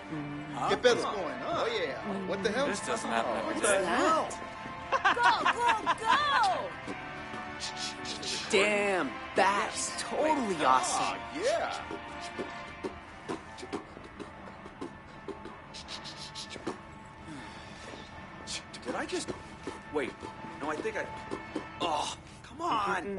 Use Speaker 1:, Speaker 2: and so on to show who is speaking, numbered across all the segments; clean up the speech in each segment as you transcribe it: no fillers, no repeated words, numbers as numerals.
Speaker 1: Huh?
Speaker 2: ¿Qué pedo? What's going on? Oh, yeah. What the hell?
Speaker 1: This doesn't happen every
Speaker 3: What's
Speaker 1: day.
Speaker 3: that?
Speaker 4: Go!
Speaker 3: Damn, that's totally awesome.
Speaker 2: Oh, yeah.
Speaker 1: Did I just... Wait. No, I think I... Oh, come on!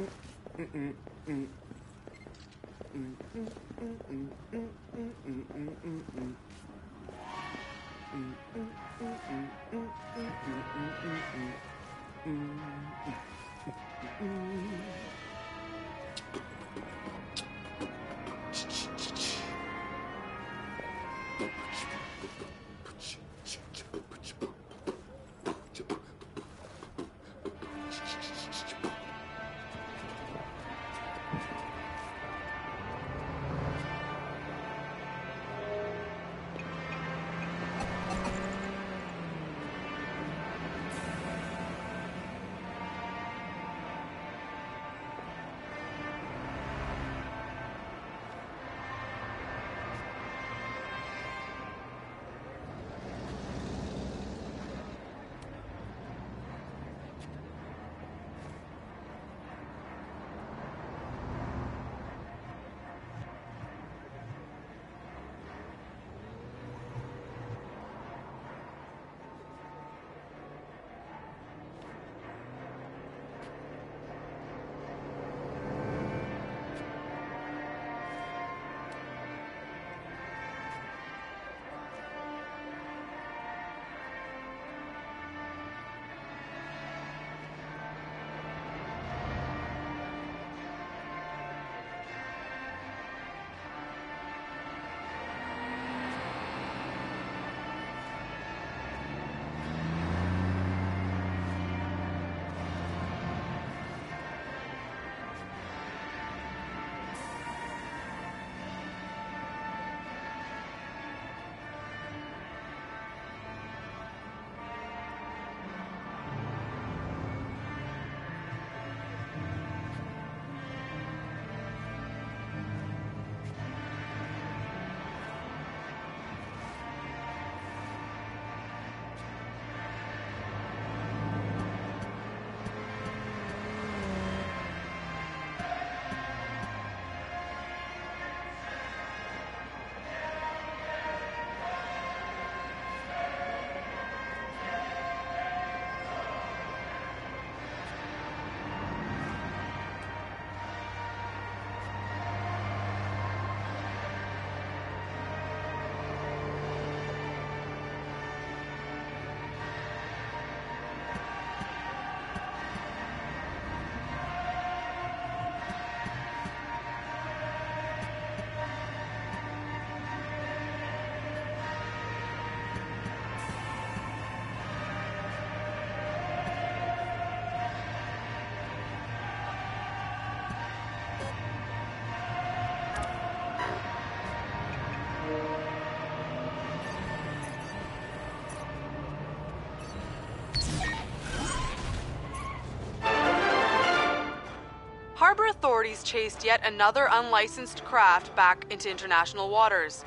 Speaker 5: Harbor authorities chased yet another unlicensed craft back into international waters.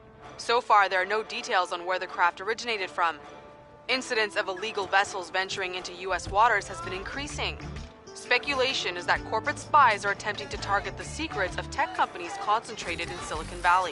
Speaker 5: So far, there are no details on where the craft originated from. Incidents of illegal vessels venturing into U.S. waters has been increasing. Speculation is that corporate spies are attempting to target the secrets of tech companies concentrated in Silicon Valley.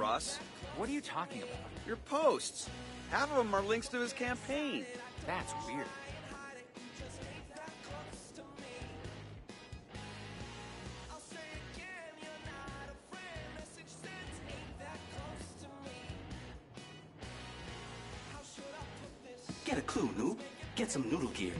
Speaker 1: Ross.
Speaker 4: What are you talking about?
Speaker 1: Your posts. Half of them are links to his campaign.
Speaker 4: That's weird.
Speaker 6: Get a clue, noob. Get some noodle gear.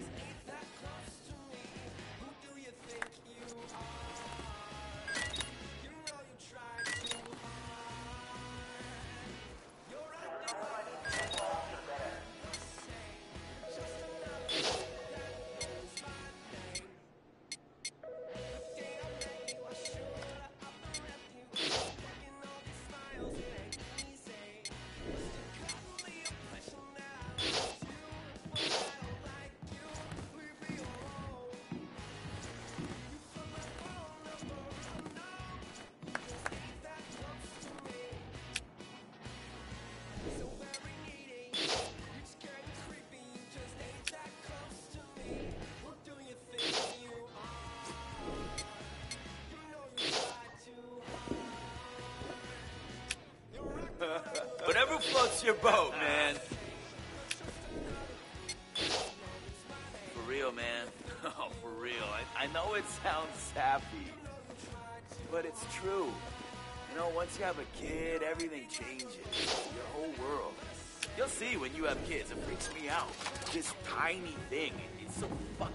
Speaker 1: Whatever floats your boat, man.
Speaker 7: For real, man. Oh, for real. I know it sounds sappy, but it's true. You know, once you have a kid, everything changes. Your whole world. You'll see when you have kids. It freaks me out. This tiny thing. It's so fucking...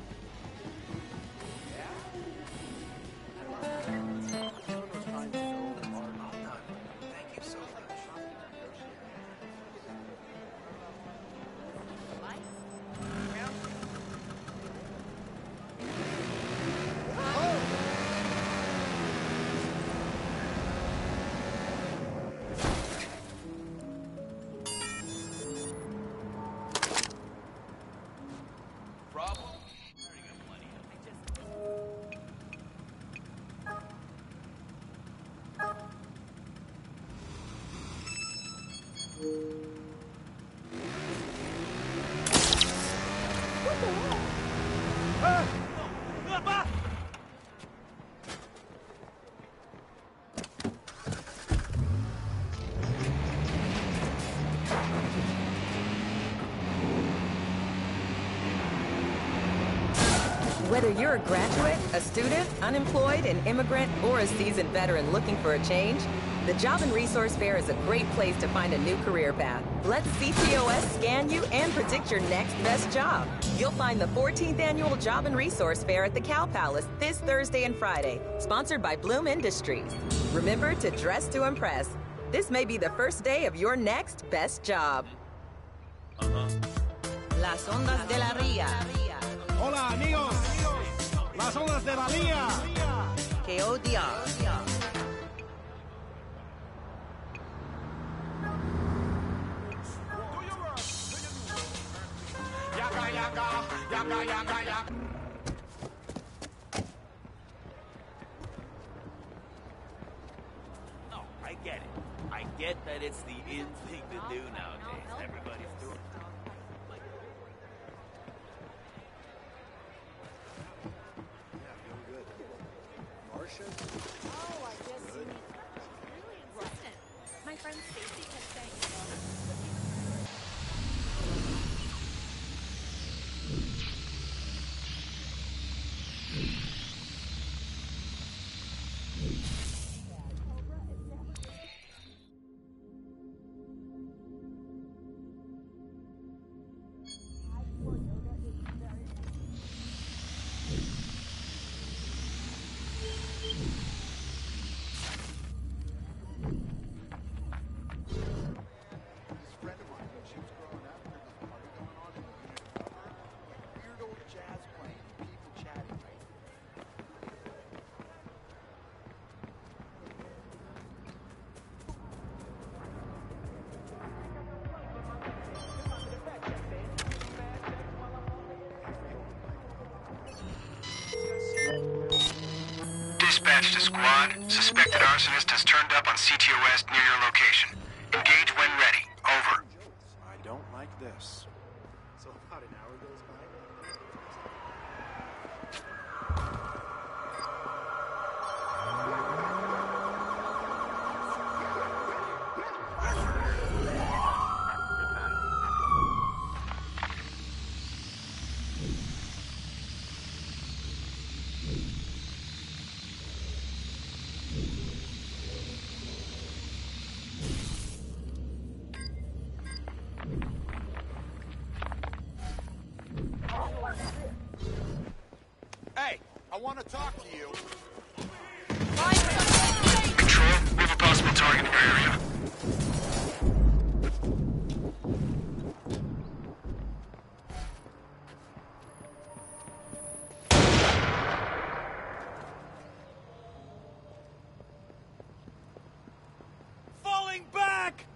Speaker 8: Whether you're a graduate, a student, unemployed, an immigrant, or a seasoned veteran looking for a change, the Job and Resource Fair is a great place to find a new career path. Let CTOS scan you and predict your next best job. You'll find the 14th Annual Job and Resource Fair at the Cow Palace this Thursday and Friday, sponsored by Bloom Industries. Remember to dress to impress. This may be the first day of your next best job.
Speaker 3: Las ondas de la ría.
Speaker 9: Hola, amigos. Las ondas de la Lía.
Speaker 3: Que odia.
Speaker 9: Yaga, yaga, yaga, yaga, yaga.
Speaker 7: No, I get it. I get that it's the in thing to do nowadays. Everybody's doing it.
Speaker 10: Oh, I just really insistent. My friend Stacy kept saying,
Speaker 11: Dispatch to squad. Suspected arsonist has turned up on CTOS near your location. Engage when ready. Over.
Speaker 1: I don't like this.
Speaker 2: So about an hour goes by. I want to talk to you.
Speaker 11: Control, we have a possible target in your area.
Speaker 7: Falling back!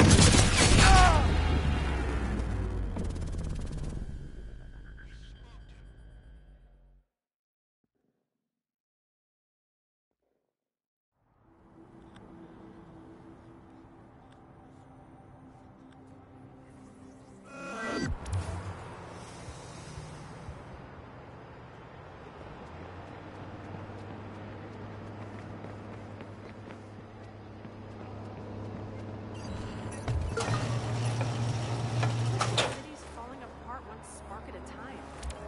Speaker 10: City's falling apart one spark at a time.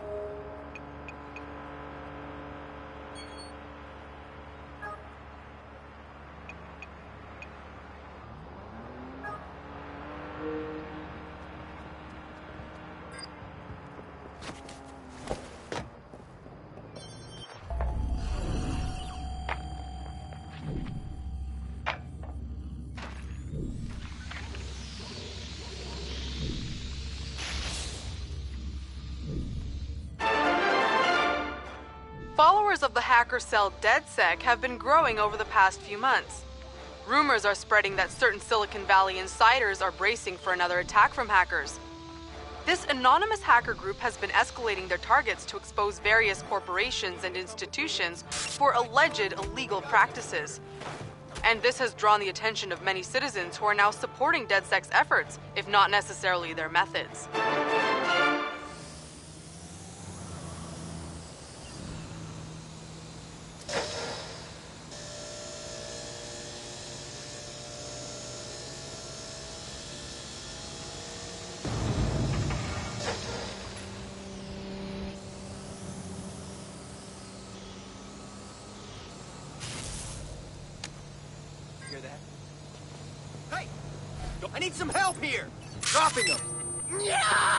Speaker 5: Followers of the hacker cell DedSec have been growing over the past few months. Rumors are spreading that certain Silicon Valley insiders are bracing for another attack from hackers. This anonymous hacker group has been escalating their targets to expose various corporations and institutions for alleged illegal practices. And this has drawn the attention of many citizens who are now supporting DedSec's efforts, if not necessarily their methods.
Speaker 1: Hear that? Hey! I need some help here! Dropping them! Yeah!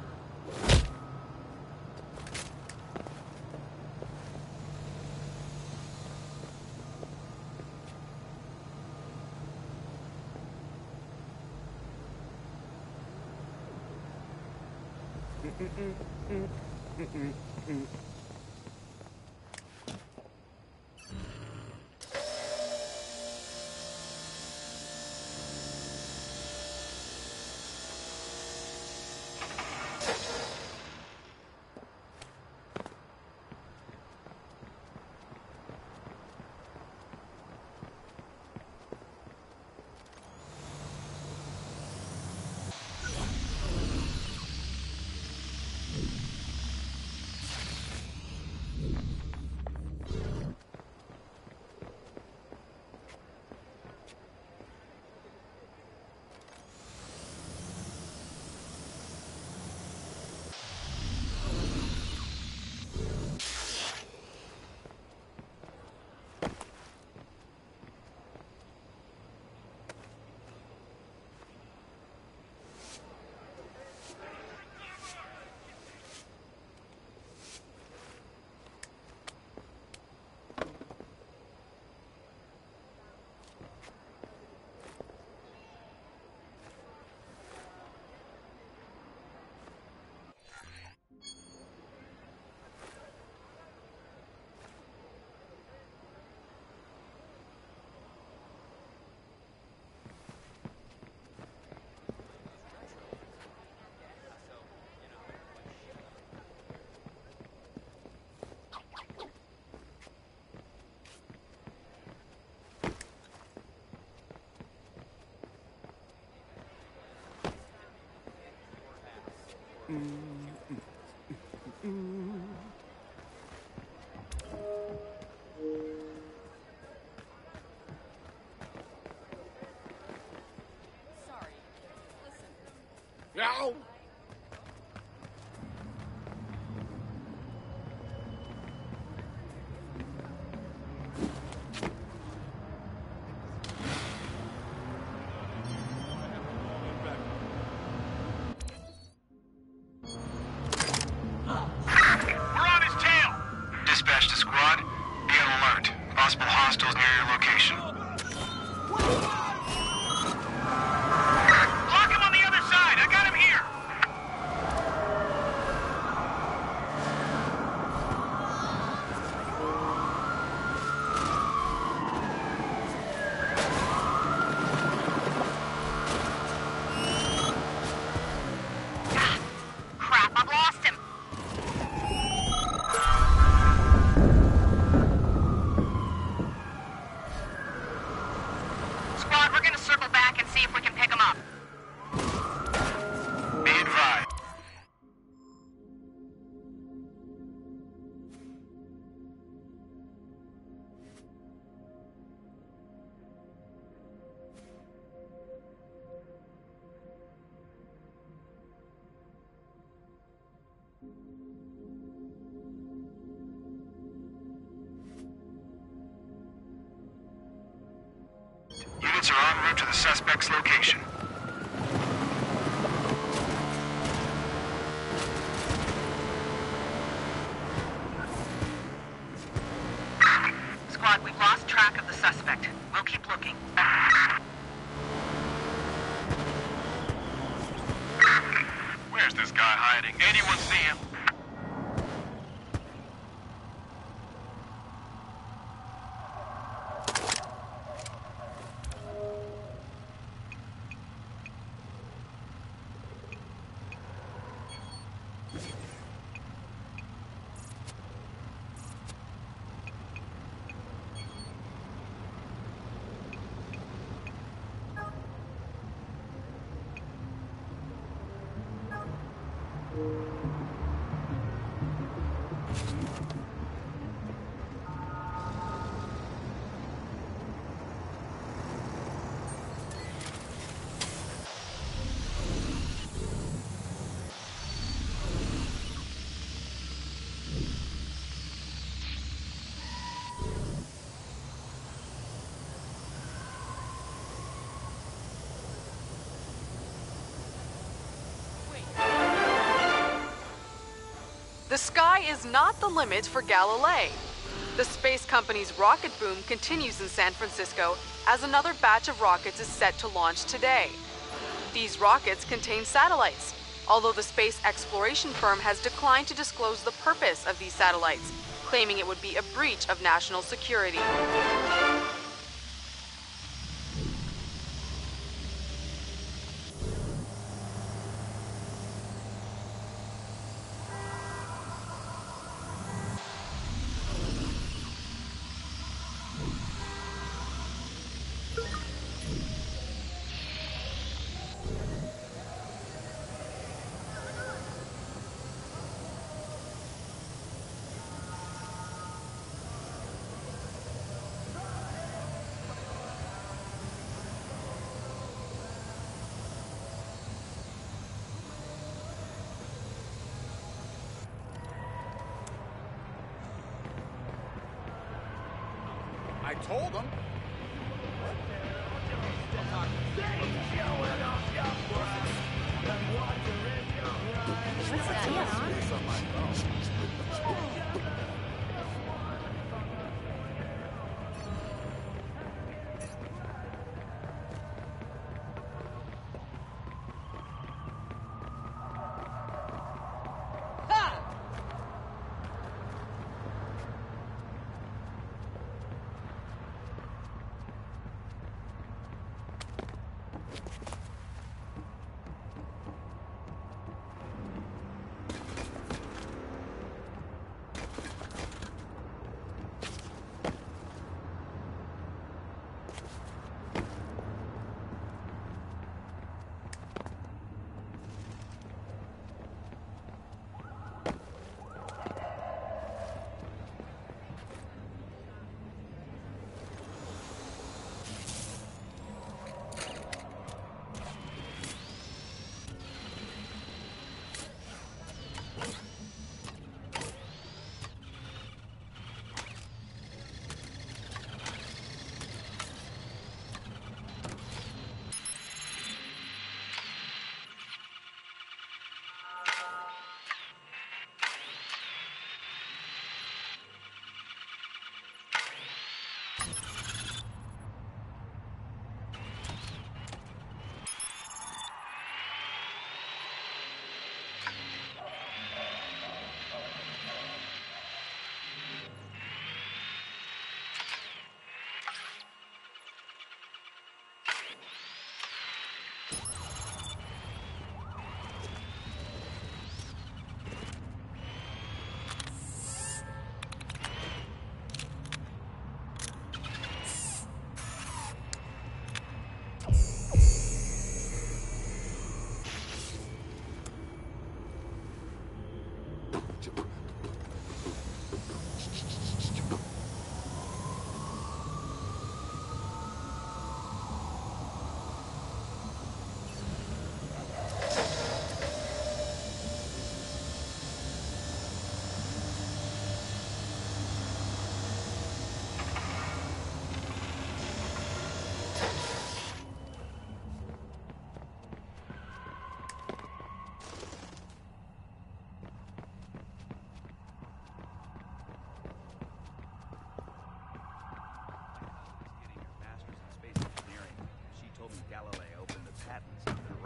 Speaker 2: No!
Speaker 11: We're on his tail! Dispatch Dispatch to squad. Be on alert. Possible hostiles near your location. Block him on the other side! I got him here!
Speaker 12: Crap, I've lost him. Squad, we're gonna circle back and see if we can pick him up.
Speaker 11: Be advised. Units are en route to the suspect's location.
Speaker 12: Squad, we've lost track of the suspect. We'll keep looking.
Speaker 11: Where's this guy hiding? Anyone see him?
Speaker 5: The sky is not the limit for ALLDAY. The space company's rocket boom continues in San Francisco as another batch of rockets is set to launch today. These rockets contain satellites, although the space exploration firm has declined to disclose the purpose of these satellites, claiming it would be a breach of national security.
Speaker 2: I told him.
Speaker 10: What's the deal, huh?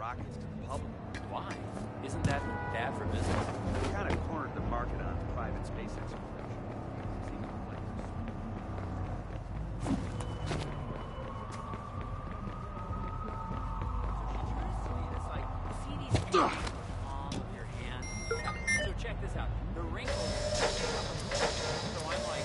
Speaker 2: rockets to the public.
Speaker 4: Why? Isn't that bad for business?
Speaker 2: They kind of cornered the market on private space exploration. Seems like
Speaker 4: It's like, see these palm of your hand? So check this out. The wrinkles. So I'm like...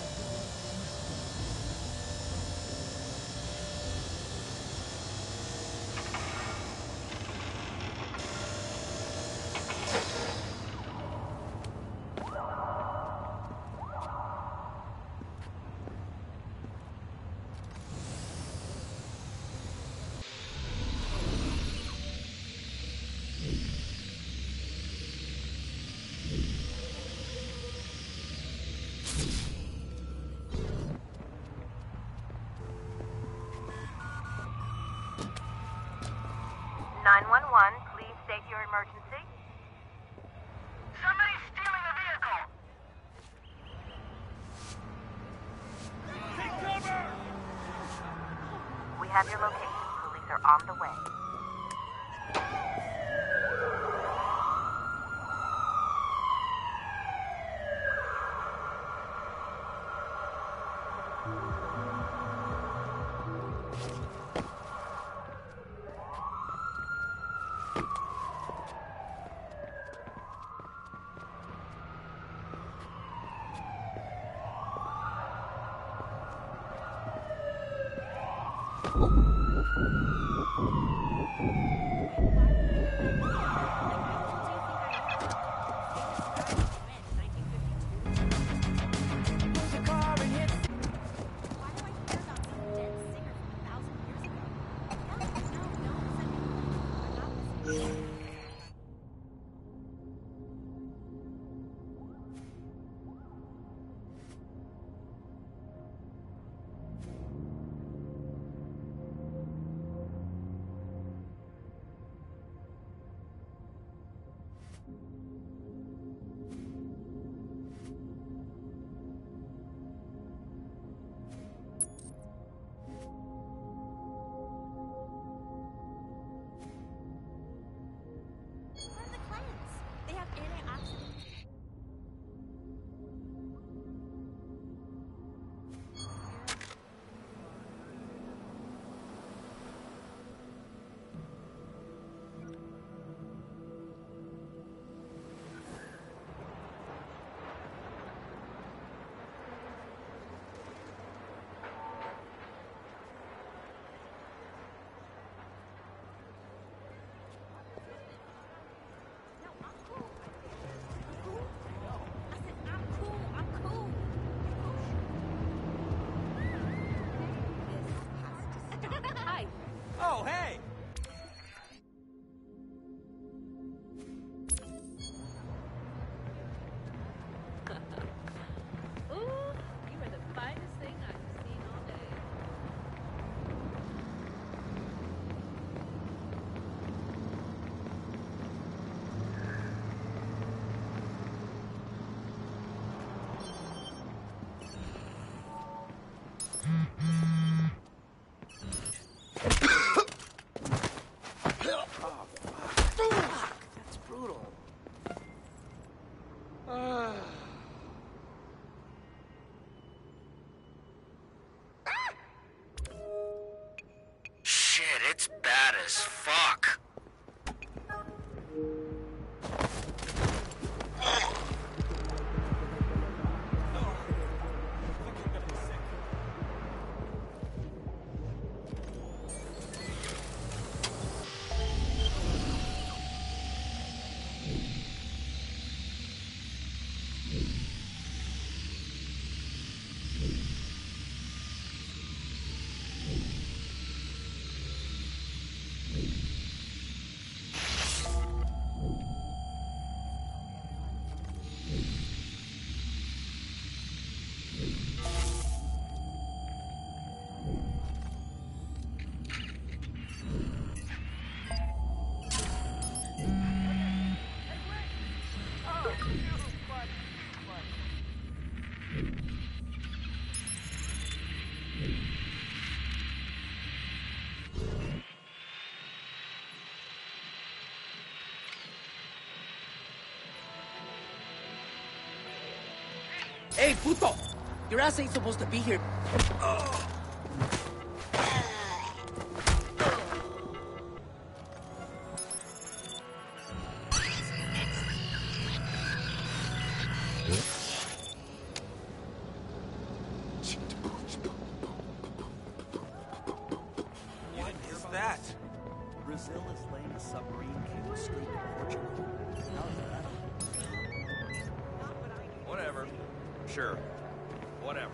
Speaker 12: Please state your emergency. Somebody's stealing a vehicle.
Speaker 1: Take cover!
Speaker 12: We have your location. Police are on the way.
Speaker 1: Oh, hey!
Speaker 10: Ooh, you are the finest thing I've seen all day.
Speaker 1: That's brutal.
Speaker 11: Shit, it's bad as fuck.
Speaker 1: Hey, puto! Your ass ain't supposed to be here.
Speaker 2: What is that? Brazil is laying a submarine cable straight to Portugal. How is that? Whatever. Sure. Whatever.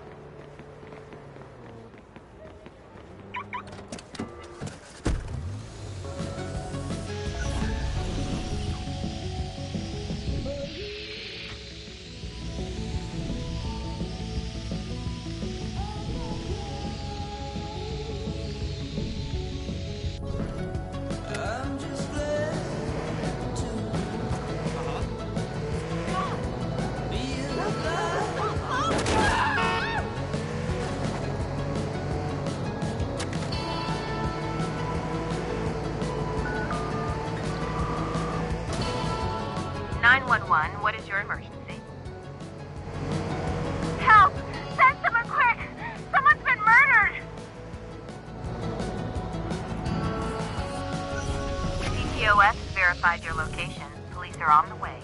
Speaker 12: What is your emergency? Help! Send someone quick! Someone's been murdered! CTOS has verified your location. Police are on the way.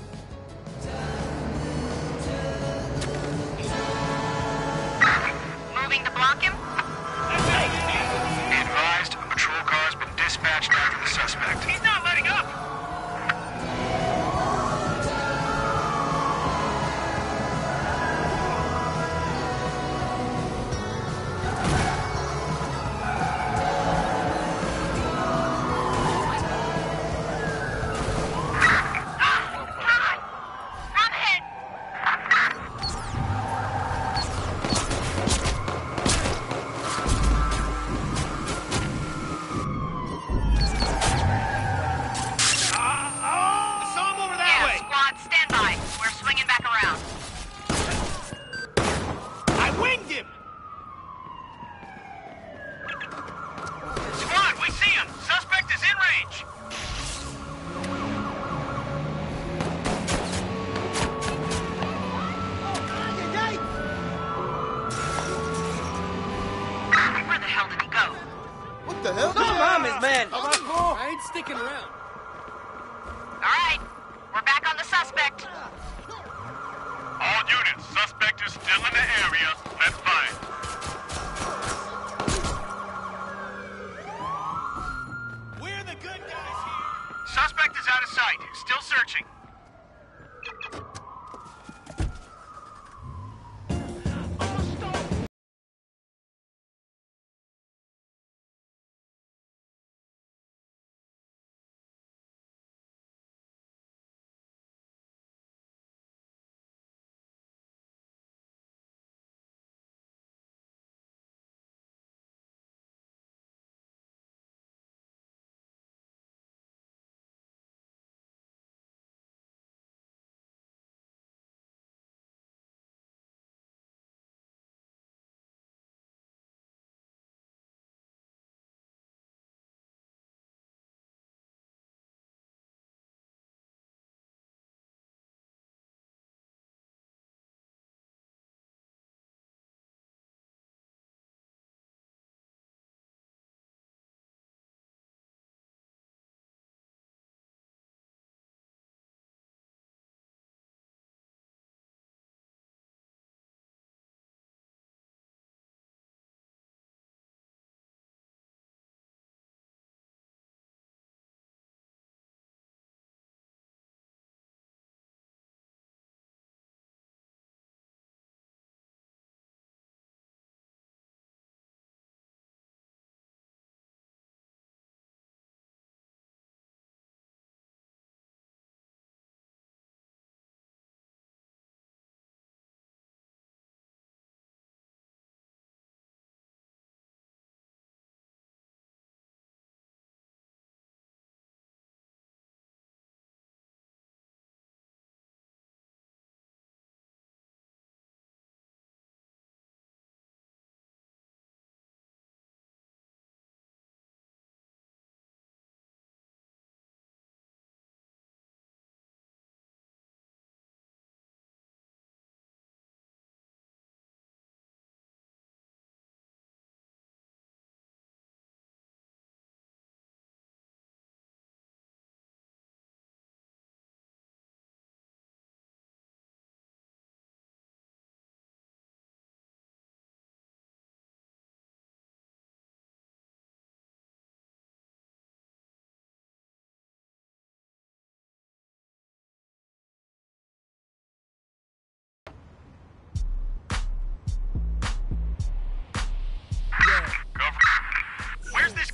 Speaker 12: Moving to block him?
Speaker 11: Be advised, a patrol car has been dispatched after the suspect. He's not letting up!
Speaker 1: the hell?
Speaker 7: No mames, man.
Speaker 1: I ain't sticking around.
Speaker 12: All right, we're back on the suspect.
Speaker 11: All units, suspect is still in the area. That's fine.
Speaker 1: We're the good guys here.
Speaker 11: Suspect is out of sight. Still searching.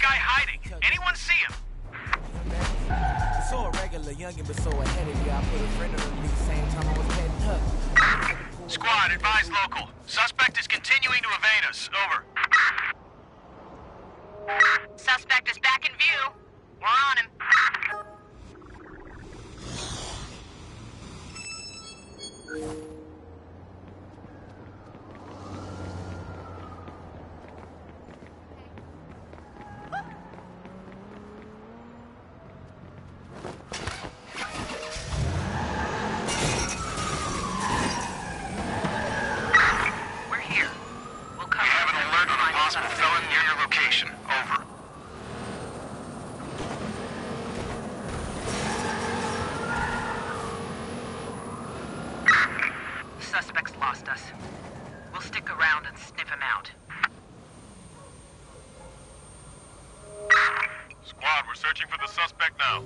Speaker 11: guy hiding. Anyone see him?
Speaker 2: So a regular youngin', but so ahead of you. I put a friend on the lead same time I was heading up.
Speaker 11: Squad, advise local. Suspect is continuing to evade us. Over.
Speaker 12: Suspect is back in view. We're on him.
Speaker 11: We're here. We have an alert on a possible felon near your location. Over.
Speaker 12: Suspect's lost us. We'll stick around and sniff him out.
Speaker 11: Squad, we're searching for the suspect now.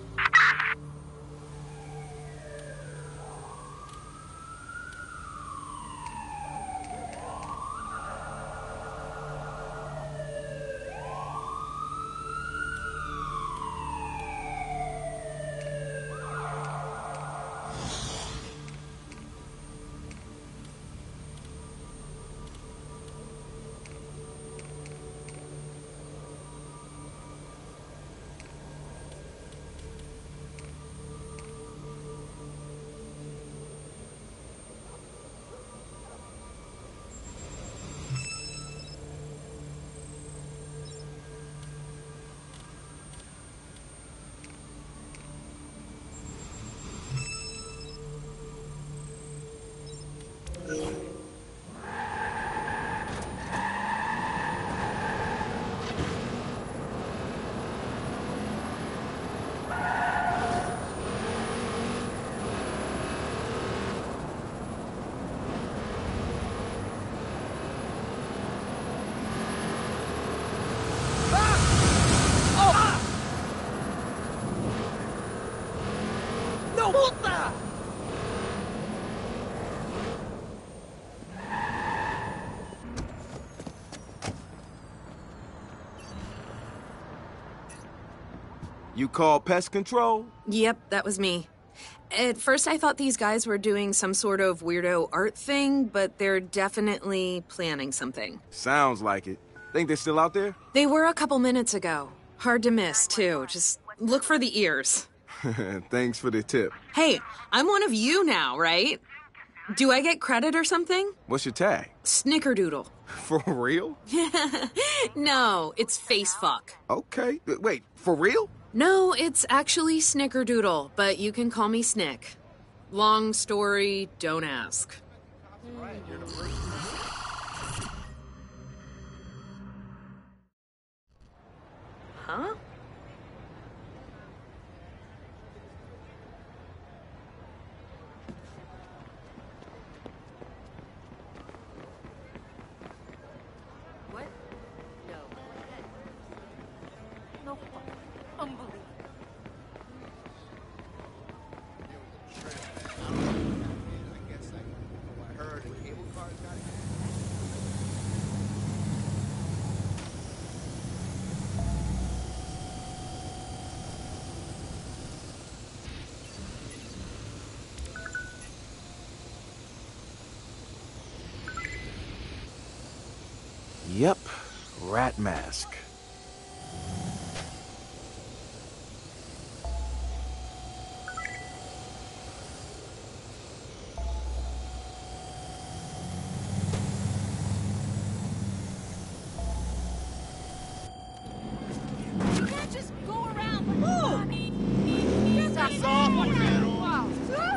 Speaker 13: You call pest control?
Speaker 14: Yep, that was me. At first I thought these guys were doing some sort of weirdo art thing, but they're definitely planning something.
Speaker 13: Sounds like it. Think they're still out there?
Speaker 14: They were a couple minutes ago. Hard to miss, too. Just look for the ears.
Speaker 13: Thanks for the tip.
Speaker 14: Hey, I'm one of you now, right? Do I get credit or something?
Speaker 13: What's your tag?
Speaker 14: Snickerdoodle.
Speaker 13: For real?
Speaker 14: No, it's face fuck.
Speaker 13: Okay. Wait, for real?
Speaker 14: No, it's actually Snickerdoodle, but you can call me Snick. Long story, don't ask. Huh?
Speaker 10: What? No. No. Unbelievable.
Speaker 13: Yep, rat mask.
Speaker 10: You can't just go around like that. That's all. Wow.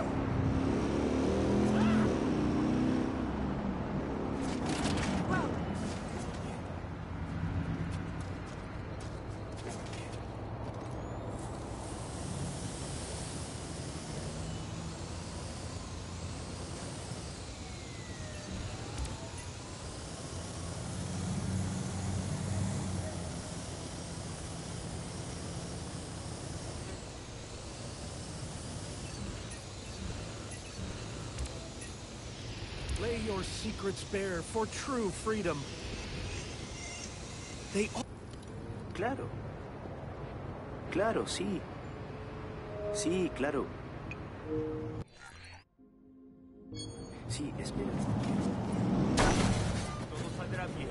Speaker 2: Lay your secrets bare for true freedom. They all...
Speaker 6: Claro. Claro, sí. Sí, claro. Sí, espera.
Speaker 2: Todo saldrá bien.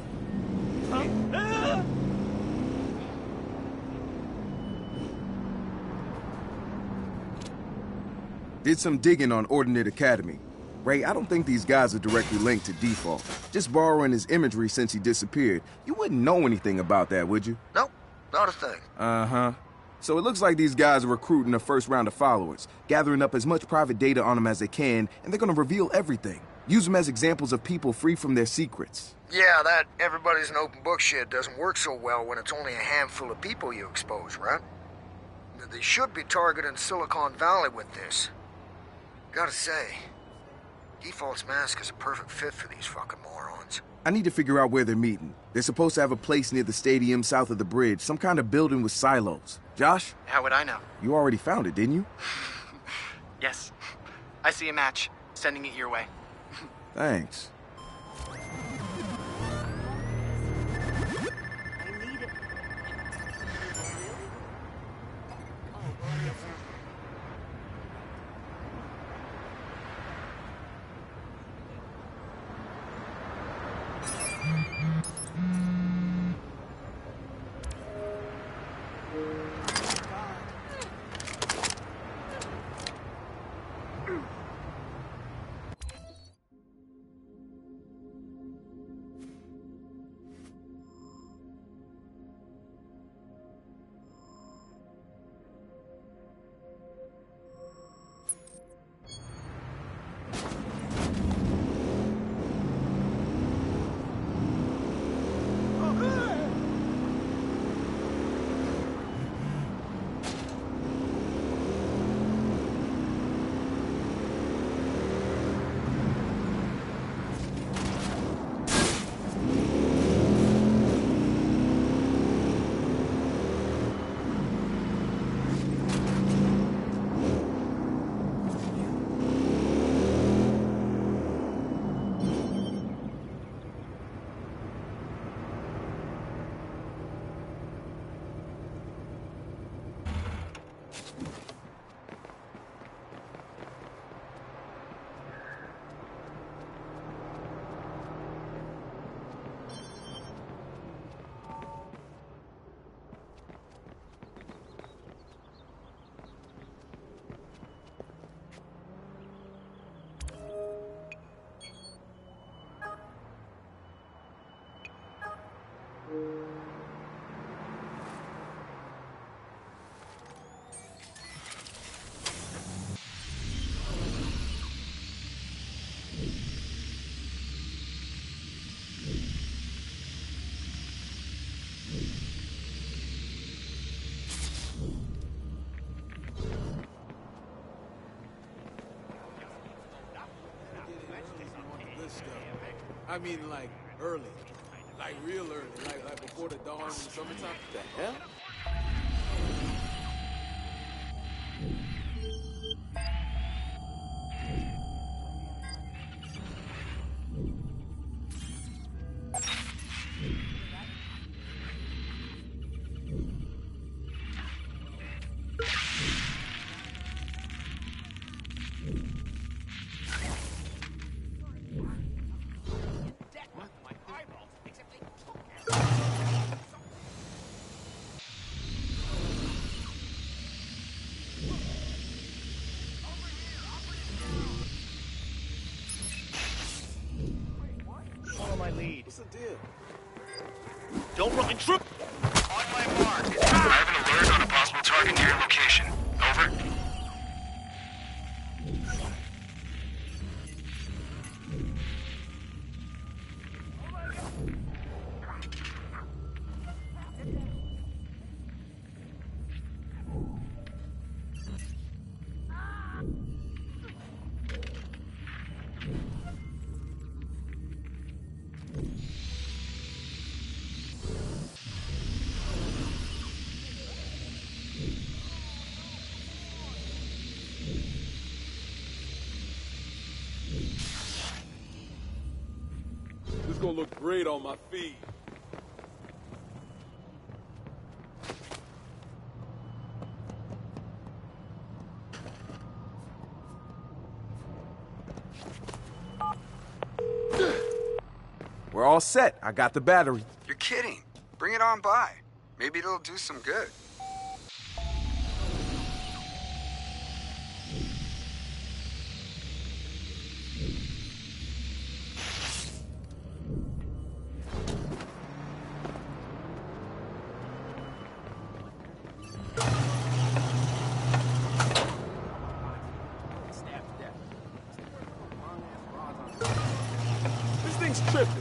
Speaker 13: Did some digging on Ordinate Academy. Ray, I don't think these guys are directly linked to Default. Just borrowing his imagery since he disappeared. You wouldn't know anything about that, would you?
Speaker 15: Nope, not a thing.
Speaker 13: Uh-huh. So it looks like these guys are recruiting a first round of followers, gathering up as much private data on them as they can, and they're gonna reveal everything. Use them as examples of people free from their secrets.
Speaker 15: Yeah, that everybody's an open book shit doesn't work so well when it's only a handful of people you expose, right? They should be targeting Silicon Valley with this. Gotta say, Default's mask is a perfect fit for these fucking morons.
Speaker 13: I need to figure out where they're meeting. They're supposed to have a place near the stadium south of the bridge, some kind of building with silos. Josh?
Speaker 16: How would I know?
Speaker 13: You already found it, didn't you?
Speaker 16: Yes. I see a match. Sending it your way.
Speaker 13: Thanks.
Speaker 17: I mean, like, early. Like, real early. Like before the dawn in the summertime. The hell?
Speaker 2: Follow my lead.
Speaker 17: What's the deal?
Speaker 2: Don't run trip.
Speaker 11: On my mark. I have an alert on a possible target near your location. Over.
Speaker 17: This gonna look great on my feed.
Speaker 13: We're all set. I got the battery.
Speaker 18: You're kidding. Bring it on by. Maybe it'll do some good.
Speaker 17: This thing's tripping.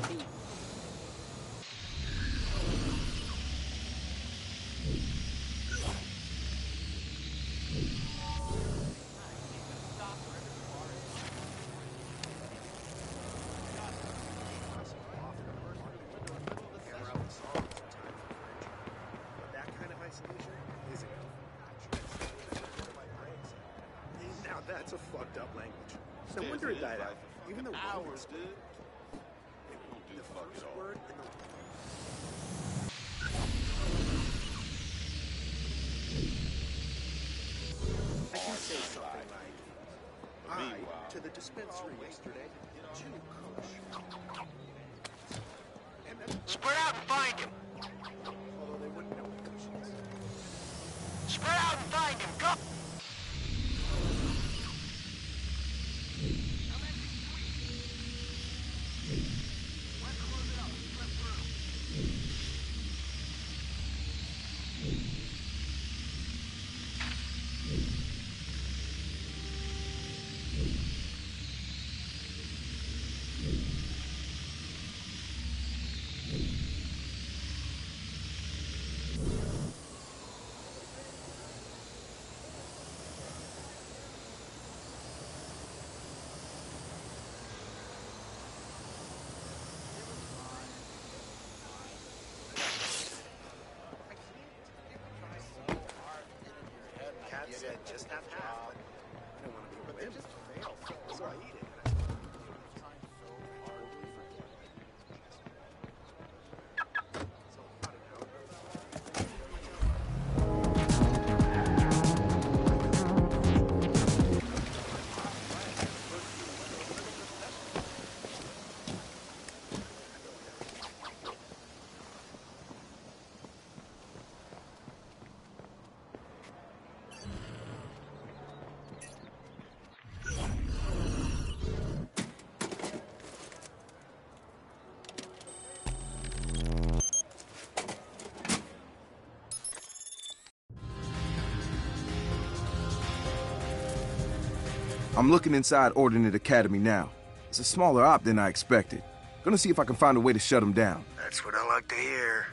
Speaker 19: Now that's a fucked up language. No wonder it died out. Even the hours, dude. The first word and the I can say something like, I, to the dispensary yesterday, too kush.
Speaker 11: Spread out and find him.
Speaker 19: Although they wouldn't know what kush is.
Speaker 11: Spread out and find him. Go.
Speaker 19: Cat said just have half. I don't want to be with him. Just fail. So I eat it.
Speaker 13: I'm looking inside Ordinate Academy now. It's a smaller op than I expected. Gonna see if I can find a way to shut them down.
Speaker 15: That's what I like to hear.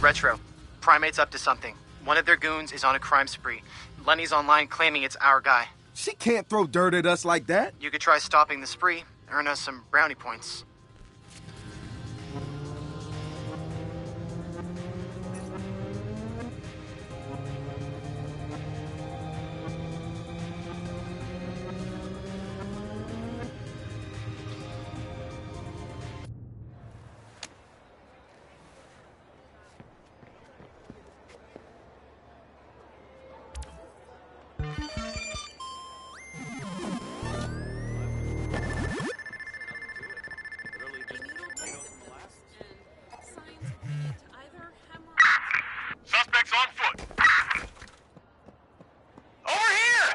Speaker 16: Retro. Primate's up to something. One of their goons is on a crime spree. Lenny's online claiming it's our guy.
Speaker 13: She can't throw dirt at us like that.
Speaker 16: You could try stopping the spree, earn us some brownie points.
Speaker 11: Suspects on foot. Over here!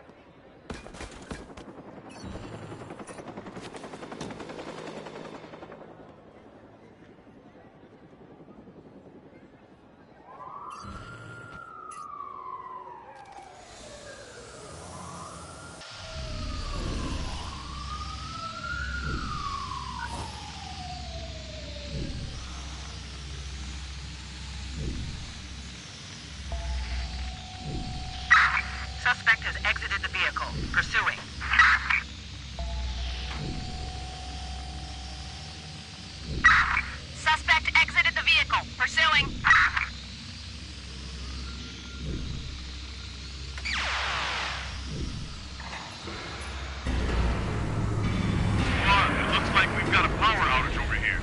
Speaker 12: Suspect has exited the vehicle. Pursuing. Suspect exited the vehicle. Pursuing.
Speaker 11: Squad, it looks like we've got a power outage over here.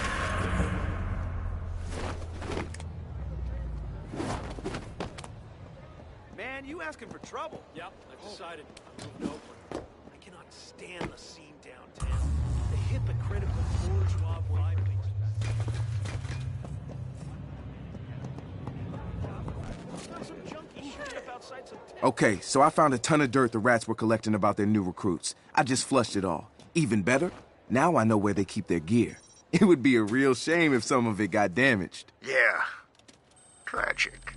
Speaker 2: Man, you asking for trouble.
Speaker 17: Yep, I've decided. I'm moving over. I cannot stand the scene downtown. The hypocritical bourgeois vibe. Some junkie shit up outside some town.
Speaker 13: Okay, so I found a ton of dirt the rats were collecting about their new recruits. I just flushed it all. Even better, now I know where they keep their gear. It would be a real shame if some of it got damaged.
Speaker 15: Yeah. Tragic.